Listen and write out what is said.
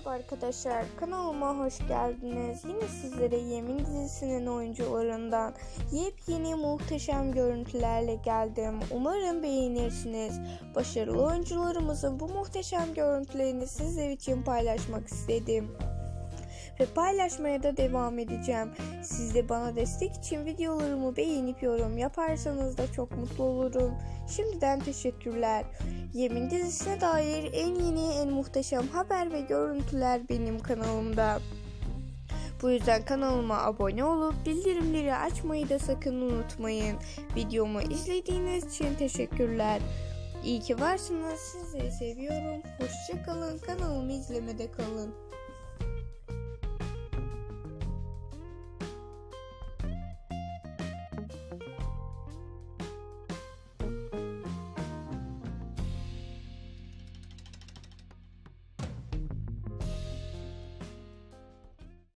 Merhaba arkadaşlar, kanalıma hoş geldiniz. Yine sizlere Yemin dizisinin oyuncularından yepyeni muhteşem görüntülerle geldim. Umarım beğenirsiniz. Başarılı oyuncularımızın bu muhteşem görüntülerini sizler için paylaşmak istedim. Ve paylaşmaya da devam edeceğim. Siz de bana destek için videolarımı beğenip yorum yaparsanız da çok mutlu olurum. Şimdiden teşekkürler. Yemin dizisine dair en yeni, en muhteşem haber ve görüntüler benim kanalımda. Bu yüzden kanalıma abone olup bildirimleri açmayı da sakın unutmayın. Videomu izlediğiniz için teşekkürler. İyi ki varsınız. Sizleri seviyorum. Hoşça kalın. Kanalımı izlemede kalın.